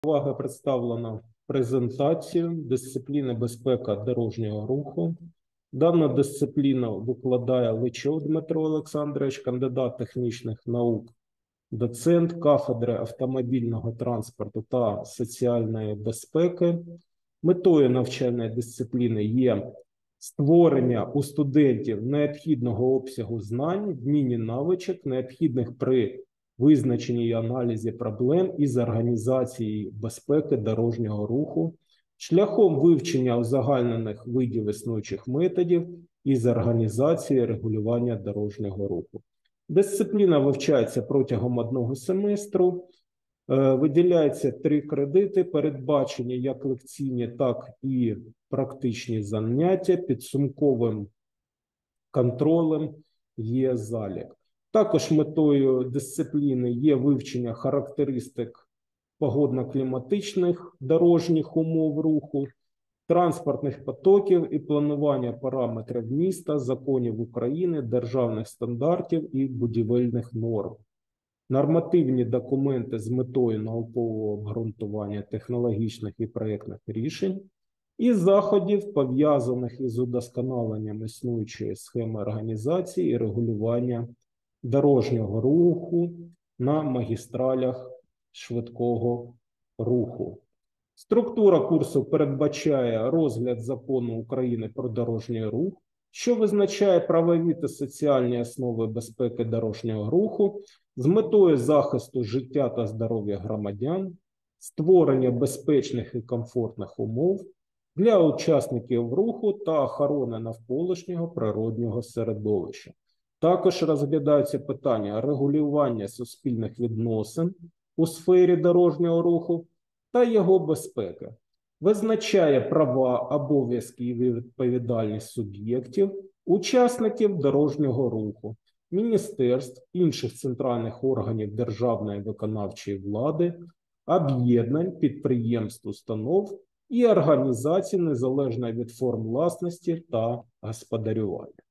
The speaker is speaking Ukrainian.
Увага представлена презентацію дисципліни безпека дорожнього руху. Дану дисципліну викладає Личов Дмитро Олександрович, кандидат технічних наук, доцент кафедри автомобільного транспорту та соціальної безпеки. Метою навчальної дисципліни є створення у студентів необхідного обсягу знань, вмінь і навичок, необхідних при визначенні і аналізі проблем із організації безпеки дорожнього руху, шляхом вивчення узагальнених видів існуючих методів із організації регулювання дорожнього руху. Дисципліна вивчається протягом одного семестру, виділяється 3 кредити, передбачені як лекційні, так і практичні заняття, підсумковим контролем є залік. Також метою дисципліни є вивчення характеристик погодно-кліматичних дорожніх умов руху, транспортних потоків і планування параметрів міста, законів України, державних стандартів і будівельних норм. Нормативні документи з метою наукового обґрунтування технологічних і проєктних рішень і заходів, пов'язаних із удосконаленням існуючої схеми організації і регулювання дорожнього руху на магістралях швидкого руху. Структура курсу передбачає розгляд Закону України про дорожній рух, що визначає правові та соціальні основи безпеки дорожнього руху з метою захисту життя та здоров'я громадян, створення безпечних і комфортних умов для учасників руху та охорони навколишнього природнього середовища. Також розглядаються питання регулювання суспільних відносин у сфері дорожнього руху та його безпеки, визначає права, обов'язки і відповідальність суб'єктів, учасників дорожнього руху, міністерств, інших центральних органів державної виконавчої влади, об'єднань, підприємств, установ і організацій незалежно від форм власності та господарювання.